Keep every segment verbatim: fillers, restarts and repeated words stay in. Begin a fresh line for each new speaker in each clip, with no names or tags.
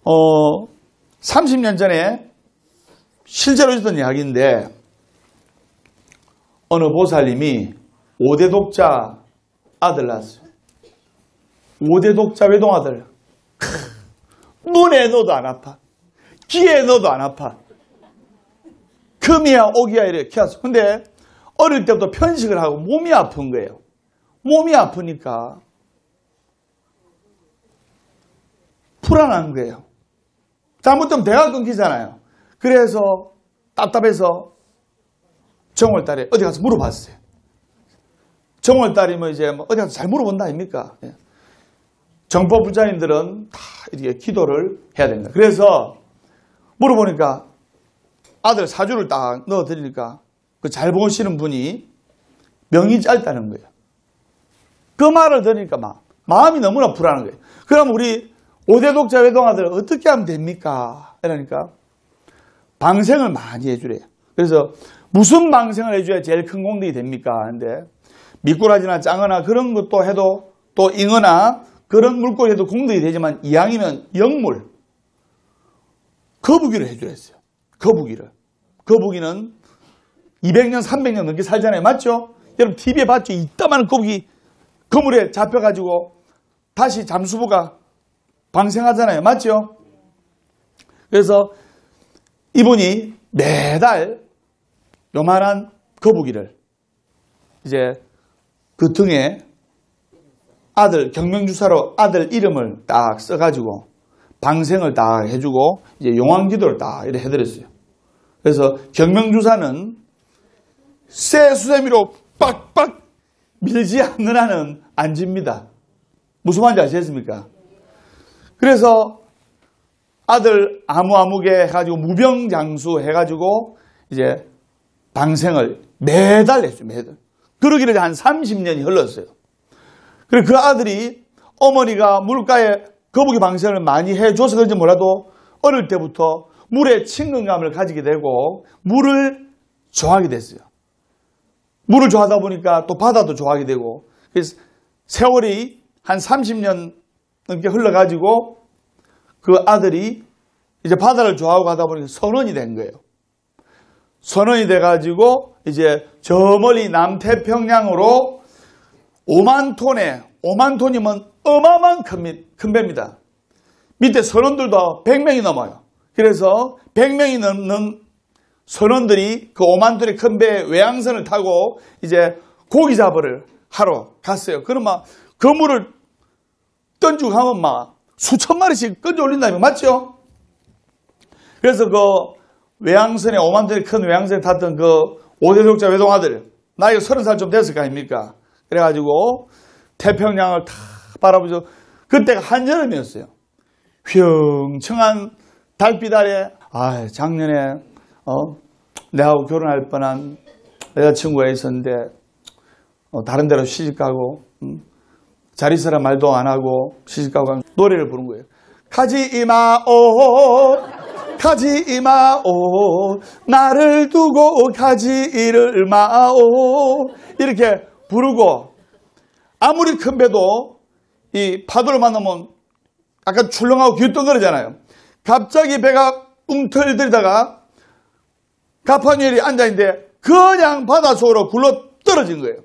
어, 삼십 년 전에 실제로 있었던 이야기인데, 어느 보살님이 오 대 독자 아들 낳았어요. 오 대 독자 외동아들. 눈에 넣어도 안 아파. 귀에 넣어도 안 아파. 금이야 오기야 이렇게 키웠어. 근데 어릴 때부터 편식을 하고 몸이 아픈 거예요. 몸이 아프니까 불안한 거예요. 잘못하면 대가 끊기잖아요. 그래서 답답해서 정월달에 어디 가서 물어봤어요. 정월달이면 이제 뭐 어디 가서 잘 물어본다 아닙니까? 정법 부자님들은 다 이렇게 기도를 해야 됩니다. 그래서 물어보니까 아들 사주를 딱 넣어드리니까 그 잘 보시는 분이 명이 짧다는 거예요. 그 말을 들으니까 막 마음이 너무나 불안한 거예요. 그럼 우리 오 대 독자 외동아들 어떻게 하면 됩니까? 이러니까 방생을 많이 해주래요. 그래서 무슨 방생을 해줘야 제일 큰功德이 됩니까? 하는데 미꾸라지나 짱어나 그런 것도 해도 또 잉어나 그런 물고기 해도功德이 되지만 이왕이면 영물 거북이를 해줘야 했어요. 거북이를. 거북이는 이백 년, 삼백 년 넘게 살잖아요. 맞죠? 여러분 티비에 봤죠? 이따만한 거북이 그물에 잡혀가지고 다시 잠수부가 방생하잖아요. 맞죠? 그래서 이분이 매달 요만한 거북이를 이제 그 등에 아들 경명주사로 아들 이름을 딱 써가지고 방생을 딱 해주고 이제 용왕기도를 딱 이렇게 해드렸어요. 그래서 경명주사는 쇠 수세미로 빡빡 밀지 않는 한은 안 집니다. 무슨 말인지 아시겠습니까? 그래서 아들 아무아무개 해가지고 무병장수 해가지고 이제 방생을 매달 했어요. 매달. 그러기를 한 삼십 년이 흘렀어요. 그리고 그 아들이 어머니가 물가에 거북이 방생을 많이 해줘서 그런지 몰라도 어릴 때부터 물에 친근감을 가지게 되고 물을 좋아하게 됐어요. 물을 좋아하다 보니까 또 바다도 좋아하게 되고 그래서 세월이 한 삼십 년 넘게 흘러가지고 그 아들이 이제 바다를 좋아하고 가다 보니까 선원이 된 거예요. 선원이 돼가지고 이제 저 멀리 남태평양으로 오만 톤에 오만 톤이면 어마어마한 큰, 큰 배입니다. 밑에 선원들도 백 명이 넘어요. 그래서 백 명이 넘는 선원들이 그 오만 톤의 큰 배 외항선을 타고 이제 고기 잡으러 하러 갔어요. 그러면 그 물을 던지고 가면 막 수천 마리씩 건져 올린다면 맞죠? 그래서 그 외항선에 오만 톤의 큰 외항선에 탔던 그 오 대 독자 외동아들 나이가 서른 살 좀 됐을 거 아닙니까? 그래가지고 태평양을 다 바라보죠. 그때가 한여름이었어요. 휘영청한 달빛 아래 아 작년에 어, 내하고 결혼할 뻔한 여자친구가 있었는데 어, 다른 데로 시집가고 음, 잘 있으라 말도 안 하고 시집가고 노래를 부른 거예요. 가지 마오 가지 마오 나를 두고 가지를 마오 이렇게 부르고 아무리 큰 배도 이 파도를 만나면 약간 출렁하고 귀뚱거리잖아요. 갑자기 배가 웅털들다가 가판 위에 앉아있는데 그냥 바다 속으로 굴러 떨어진 거예요.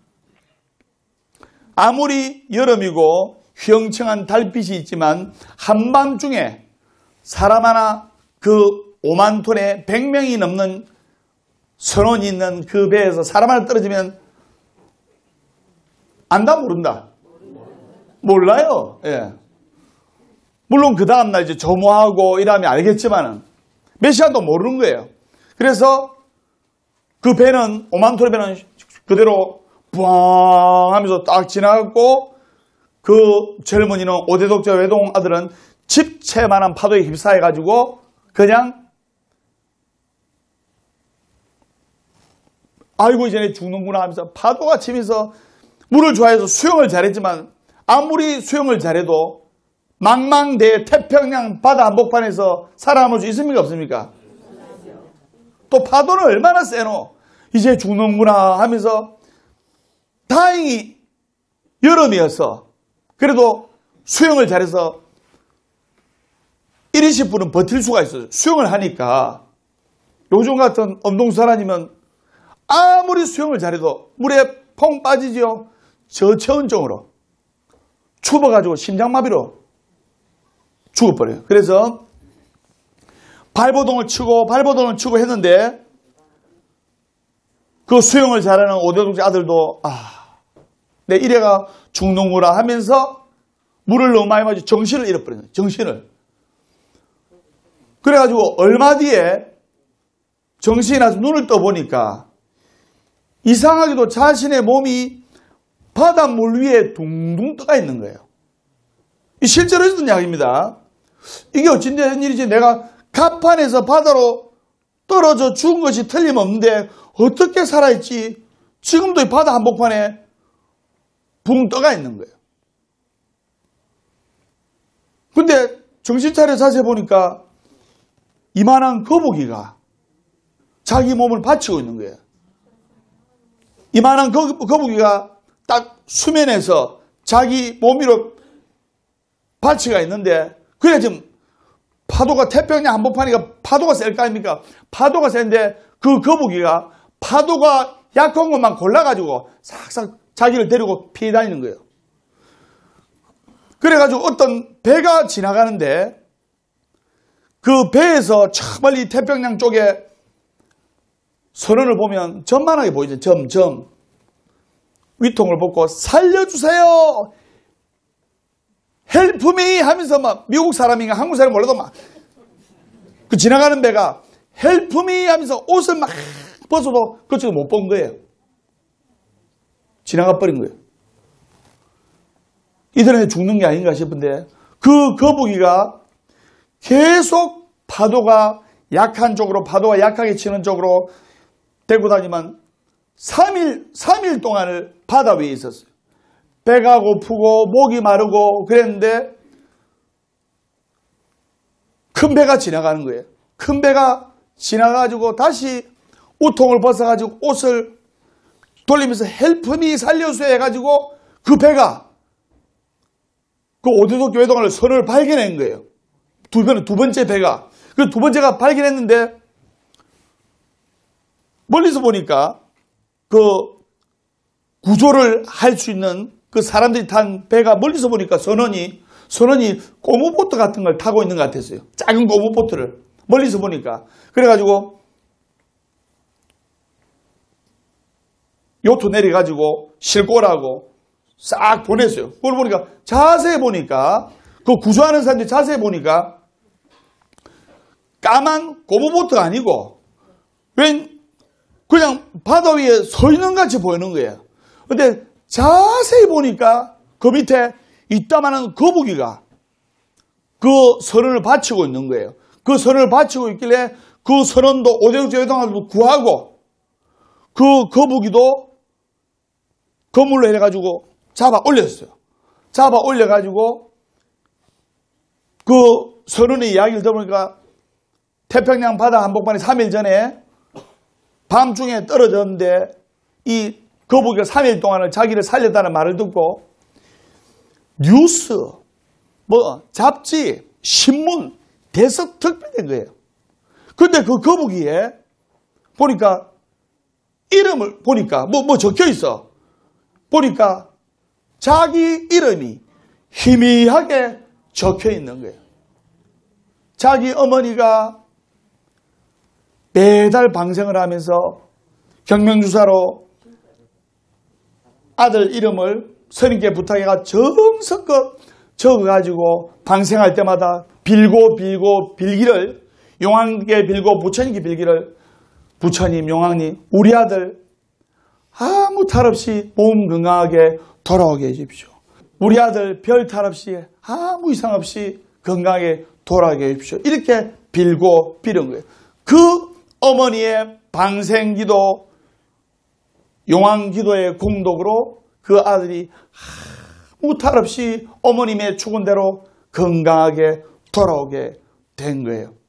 아무리 여름이고 휘영청한 달빛이 있지만 한밤중에 사람 하나 그 오만 톤에 백 명이 넘는 선원이 있는 그 배에서 사람 하나 떨어지면 안다 모른다? 몰라요. 예. 물론 그 다음날 이제 조모하고 이러면 알겠지만은 몇 시간도 모르는 거예요. 그래서 그 배는 오만 톤의 배는 그대로 부앙 하면서 딱 지나갔고 그 젊은이는 오 대 독자 외동 아들은 집채만한 파도에 휩싸여가지고 그냥 아이고 이제 죽는구나 하면서 파도가 치면서 물을 좋아해서 수영을 잘했지만 아무리 수영을 잘해도 망망대해 태평양 바다 한복판에서 살아남을 수 있습니까 없습니까? 또 파도는 얼마나 세노 이제 죽는구나 하면서 다행히 여름이어서 그래도 수영을 잘해서 일, 이십 분은 버틸 수가 있어요. 수영을 하니까. 요즘 같은 운동선수라면 아무리 수영을 잘해도 물에 펑 빠지죠. 저체온증으로 추워가지고 심장마비로 죽어버려요. 그래서 발버둥을 치고 발버둥을 치고 했는데 그 수영을 잘하는 오대동씨 아들도 아, 내 이래가 죽는구나 하면서 물을 너무 많이 마시고 정신을 잃어버려요. 정신을. 그래가지고 얼마 뒤에 정신이 나서 눈을 떠보니까 이상하게도 자신의 몸이 바닷물 위에 둥둥 떠가 있는 거예요. 실제로 있었던 이야기입니다. 이게 어찌된 일이지? 내가 갑판에서 바다로 떨어져 죽은 것이 틀림없는데 어떻게 살아있지? 지금도 이 바다 한복판에 붕 떠가 있는 거예요. 근데 정신 차려 자세히 보니까 이만한 거북이가 자기 몸을 받치고 있는 거예요. 이만한 거, 거북이가 딱 수면에서 자기 몸 위로 받치가 있는데 그래 지금 파도가 태평양 한복판이니까 파도가 셀 거 아닙니까? 파도가 센데 그 거북이가 파도가 약한 것만 골라가지고 싹싹 자기를 데리고 피해 다니는 거예요. 그래가지고 어떤 배가 지나가는데 그 배에서 저 멀리 태평양 쪽에 선원을 보면 점만하게 보이죠. 점, 점. 위통을 벗고 살려주세요. 헬프 미 하면서 막 미국 사람인가 한국 사람이 몰라도 막 그 지나가는 배가 헬프 미 하면서 옷을 막 벗어도 그쪽도 못 본 거예요. 지나가 버린 거예요. 이들은 죽는 게 아닌가 싶은데 그 거북이가 계속 파도가 약한 쪽으로 파도가 약하게 치는 쪽으로 데리고 다니면 삼 일, 삼 일 동안을 바다 위에 있었어요. 배가 고프고 목이 마르고 그랬는데 큰 배가 지나가는 거예요. 큰 배가 지나가지고 다시 우통을 벗어가지고 옷을 돌리면서 헬프미 살려주세요 해가지고 그 배가 그 오대도 교회동을 선을 발견한 거예요. 두 번째, 두 번째 배가. 그 두 번째가 발견했는데 멀리서 보니까 그 구조를 할 수 있는 그 사람들이 탄 배가 멀리서 보니까 선원이 선원이 고무보트 같은 걸 타고 있는 것 같았어요. 작은 고무보트를 멀리서 보니까. 그래가지고 요트 내려가지고 싣고 오라고 싹 보냈어요. 그걸 보니까 자세히 보니까 그 구조하는 사람들이 자세히 보니까 까만 고무보트가 아니고 웬 그냥 바다 위에 서 있는 같이 보이는 거예요. 근데 자세히 보니까 그 밑에 이따만한 거북이가 그 선원을 받치고 있는 거예요. 그 선원을 받치고 있길래 그 선원도 오대육제회동을 구하고 그 거북이도 그물로 해가지고 잡아 올렸어요. 잡아 올려가지고 그 선원의 이야기를 들어보니까 태평양 바다 한복판에 삼 일 전에 밤중에 떨어졌는데 이 거북이가 삼 일 동안을 자기를 살렸다는 말을 듣고 뉴스, 뭐 잡지, 신문, 대서특필된 거예요. 근데 그 거북이에 보니까 이름을 보니까 뭐, 뭐 적혀 있어. 보니까 자기 이름이 희미하게 적혀 있는 거예요. 자기 어머니가 매달 방생을 하면서 경명주사로 아들 이름을 선임께 부탁해가 정성껏 적어가지고 방생할 때마다 빌고 빌고 빌기를 용왕께 빌고 부처님께 빌기를 부처님 용왕님 우리 아들 아무 탈 없이 몸 건강하게 돌아오게 해주십시오. 우리 아들 별 탈 없이 아무 이상 없이 건강하게 돌아오게 해주십시오. 이렇게 빌고 빌은 거예요. 그 어머니의 방생기도 용왕기도의 공덕으로 그 아들이 아무 탈 없이 어머님의 죽은 대로 건강하게 돌아오게 된 거예요.